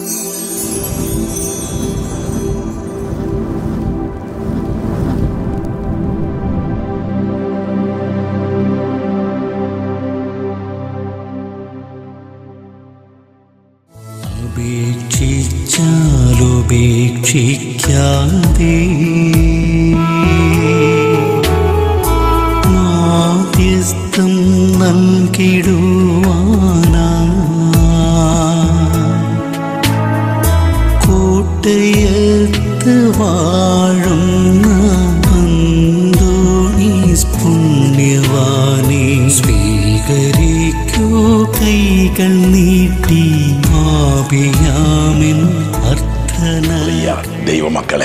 ഉപേക്ഷിക്കാതെ മാധ്യസ്ഥം നൽകിടുവാനാ കോട്ടയത്ത് വാഴുന്ന അന്തോണീസ് പുണ്യവാനെ സ്വീകരിക്കൂ കൈകൾ നീട്ടി ദൈവമക്കളെ,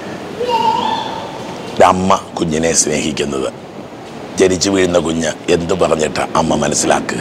അമ്മ കുഞ്ഞിനെ സ്നേഹിക്കുന്നത് ജനിച്ചു വീഴുന്ന കുഞ്ഞ് എന്തു പറഞ്ഞിട്ട് അമ്മ മനസ്സിലാക്കുക.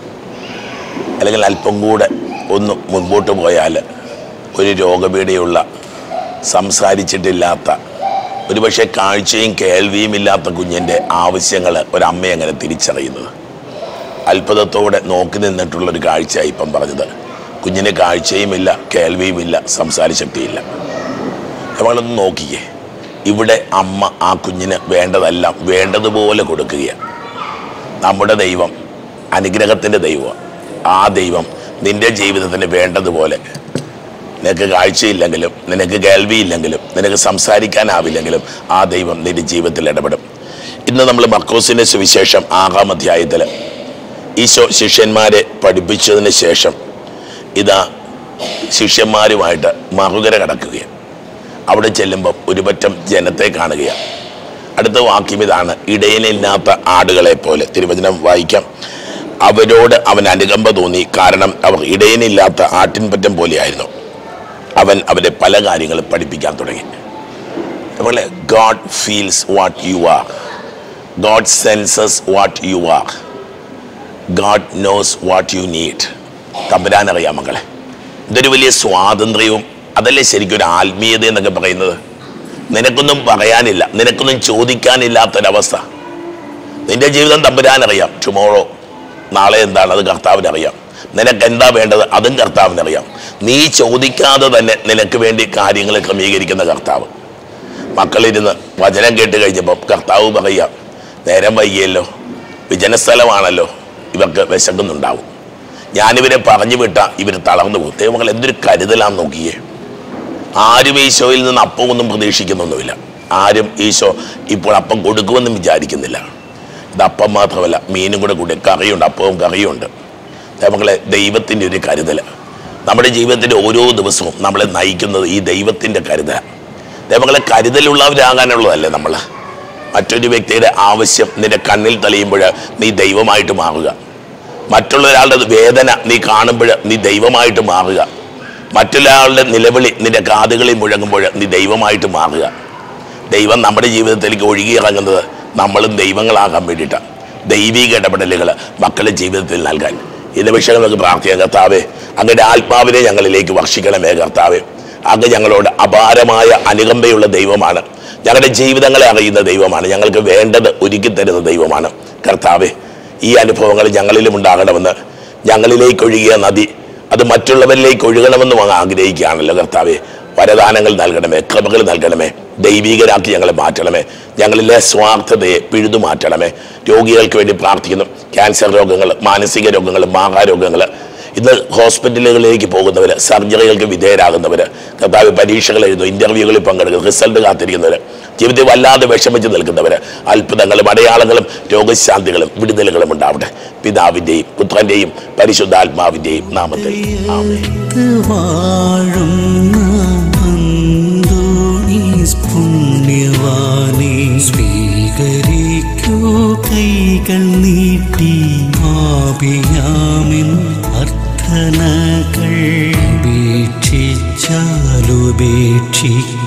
അല്ലെങ്കിൽ അല്പം കൂടെ ഒന്ന് മുൻപോട്ട് പോയാൽ ഒരു രോഗപീഠയുള്ള സംസാരിച്ചിട്ടില്ലാത്ത ഒരുപക്ഷെ കാഴ്ചയും കേൾവിയും ഇല്ലാത്ത കുഞ്ഞിൻ്റെ ആവശ്യങ്ങൾ ഒരമ്മ എങ്ങനെ തിരിച്ചറിയുന്നത്? അത്ഭുതത്തോടെ നോക്കി നിന്നിട്ടുള്ളൊരു കാഴ്ചയായി ഇപ്പം പറഞ്ഞത്. കുഞ്ഞിന് കാഴ്ചയുമില്ല, കേൾവിയുമില്ല, സംസാര ശക്തിയില്ല. നമ്മളൊന്ന് നോക്കിയേ, ഇവിടെ അമ്മ ആ കുഞ്ഞിന് വേണ്ടതെല്ലാം വേണ്ടതുപോലെ കൊടുക്കുകയാണ്. നമ്മുടെ ദൈവം അനുഗ്രഹത്തിൻ്റെ ദൈവമാണ്. ആ ദൈവം നിൻ്റെ ജീവിതത്തിന് വേണ്ടതുപോലെ, നിനക്ക് കാഴ്ചയില്ലെങ്കിലും നിനക്ക് കേൾവിയില്ലെങ്കിലും നിനക്ക് സംസാരിക്കാനാവില്ലെങ്കിലും ആ ദൈവം നിൻ്റെ ജീവിതത്തിൽ ഇടപെടും. ഇന്ന് നമ്മൾ മർക്കോസിൻ്റെ സുവിശേഷം 6-ാം അധ്യായത്തിൽ ഈശോ ശിഷ്യന്മാരെ പഠിപ്പിച്ചതിന് ശേഷം ഇതാ ശിഷ്യന്മാരുമായിട്ട് മറുകര കടക്കുകയാണ്. അവിടെ ചെല്ലുമ്പം ഒരുപറ്റം ജനത്തെ കാണുകയാണ്. അടുത്ത വാക്യം ഇതാണ്: ഇടയനില്ലാത്ത ആടുകളെ പോലെ. തിരുവചനം വായിക്കാം. അവരോട് അവൻ അനുകമ്പ തോന്നി, കാരണം അവർ ഇടയനില്ലാത്ത ആട്ടിൻപറ്റം പോലെയായിരുന്നു. അവൻ അവരെ പല കാര്യങ്ങളും പഠിപ്പിക്കാൻ തുടങ്ങി. അതുപോലെ God feels what you are, God senses what you are, God knows what you need. തമ്പുരാനറിയാം മക്കളെ. ഇതൊരു വലിയ സ്വാതന്ത്ര്യവും അതല്ലേ ശരിക്കും ഒരു ആത്മീയത എന്നൊക്കെ പറയുന്നത്. നിനക്കൊന്നും പറയാനില്ല, നിനക്കൊന്നും ചോദിക്കാനില്ലാത്തൊരവസ്ഥ. നിന്റെ ജീവിതം തമ്പുരാനറിയാം. ടുമോറോ, നാളെ എന്താണ് അത് കർത്താവിനറിയാം. നിനക്ക് എന്താ വേണ്ടത് അതും കർത്താവിനറിയാം. നീ ചോദിക്കാതെ തന്നെ നിനക്ക് വേണ്ടി കാര്യങ്ങൾ ക്രമീകരിക്കുന്ന കർത്താവ്. മക്കളിരുന്ന് വചനം കേട്ട് കഴിഞ്ഞപ്പം കർത്താവ് പറയാം, നേരം വൈകിയല്ലോ, വിജനസ്ഥലമാണല്ലോ, ഇവർക്ക് വിശക്കുന്നുണ്ടാവും. ഞാനിവരെ പറഞ്ഞു വിട്ട ഇവർ തളർന്നു പോകും. ദൈവമക്കൾ എന്തൊരു കരുതലാന്ന് നോക്കിയേ. ആരും ഈശോയിൽ നിന്ന് അപ്പമൊന്നും പ്രതീക്ഷിക്കുന്നൊന്നുമില്ല. ആരും ഈശോ ഇപ്പോൾ അപ്പം കൊടുക്കുമെന്നും വിചാരിക്കുന്നില്ല. ഇത് അപ്പം മാത്രമല്ല, മീനും കൂടെ കൂടി കറിയുണ്ട്, അപ്പവും കറിയുണ്ട്. ദൈവമക്കളെ, ദൈവത്തിൻ്റെ ഒരു കരുതൽ നമ്മുടെ ജീവിതത്തിൻ്റെ ഓരോ ദിവസവും നമ്മളെ നയിക്കുന്നത് ഈ ദൈവത്തിൻ്റെ കരുതൽ. ദൈവമക്കളെ, കരുതലുള്ളവരാകാനുള്ളതല്ലേ നമ്മൾ. മറ്റൊരു വ്യക്തിയുടെ ആവശ്യം നിന്റെ കണ്ണിൽ തെളിയുമ്പോൾ നീ ദൈവമായിട്ട് മാറുക. മറ്റുള്ള ഒരാളുടെ വേദന നീ കാണുമ്പോൾ നീ ദൈവമായിട്ട് മാറുക. മറ്റൊരാളുടെ നിലവിളി നിന്റെ കാതുകളിൽ മുഴങ്ങുമ്പോൾ നീ ദൈവമായിട്ട് മാറുക. ദൈവം നമ്മുടെ ജീവിതത്തിലേക്ക് ഒഴുകിയിറങ്ങുന്നത് നമ്മളും ദൈവങ്ങളാകാൻ വേണ്ടിയിട്ടാണ്. ദൈവിക ഇടപെടലുകൾ മക്കളുടെ ജീവിതത്തിൽ നൽകാൻ ഈ നിമിഷങ്ങൾ നമുക്ക് പ്രാർത്ഥിക്കാം. കർത്താവേ, അങ്ങയുടെ ആത്മാവിനെ ഞങ്ങളിലേക്ക് വർഷിക്കണമേ. കർത്താവേ, അങ്ങ് ഞങ്ങളോട് അപാരമായ അനുകമ്പയുള്ള ദൈവമാണ്. ഞങ്ങളുടെ ജീവിതങ്ങളെ അറിയുന്ന ദൈവമാണ്. ഞങ്ങൾക്ക് വേണ്ടത് ഒരുക്കി തരുന്ന ദൈവമാണ്. കർത്താവേ, ഈ അനുഭവങ്ങൾ ഞങ്ങളിലും ഉണ്ടാകണമെന്ന്, ഞങ്ങളിലേക്ക് ഒഴുകിയ നദി അത് മറ്റുള്ളവരിലേക്ക് ഒഴുകണമെന്നും അങ്ങ് ആഗ്രഹിക്കുകയാണല്ലോ. കർത്താവേ, വരദാനങ്ങൾ നൽകണമേ, കൃപകൾ നൽകണമേ, ദൈവികരാക്കി ഞങ്ങളെ മാറ്റണമേ. ഞങ്ങളിലെ സ്വാർത്ഥതയെ പിഴുതു മാറ്റണമേ. രോഗികൾക്ക് വേണ്ടി പ്രാർത്ഥിക്കുന്നു. ക്യാൻസർ രോഗങ്ങൾ, മാനസിക രോഗങ്ങൾ, മാഹാരോഗങ്ങൾ, ഇന്ന് ഹോസ്പിറ്റലുകളിലേക്ക് പോകുന്നവർ, സർജറികൾക്ക് വിധേയരാകുന്നവർ, കർത്താവ് പരീക്ഷകൾ എഴുതുന്നു, ഇൻ്റർവ്യൂകളിൽ പങ്കെടുക്കുന്നു, റിസൾട്ട് കാത്തിരിക്കുന്നവർ, ജീവിതത്തിൽ വല്ലാതെ വിഷമിച്ച് നിൽക്കുന്നവർ, അത്ഭുതങ്ങളും അടയാളങ്ങളും രോഗശാന്തികളും വിടുതലുകളും ഉണ്ടാവട്ടെ. പിതാവിൻ്റെയും പുത്രൻ്റെയും പരിശുദ്ധാത്മാവിൻ്റെയും നാമത്തിൽ ആമേൻ. സ്വീകരിക്കൂ കൈകൾ നീട്ടി ആപിയാമിൻ അർത്ഥനകൾ. ഉപേക്ഷിച്ചാലുപേക്ഷിക്കാതെ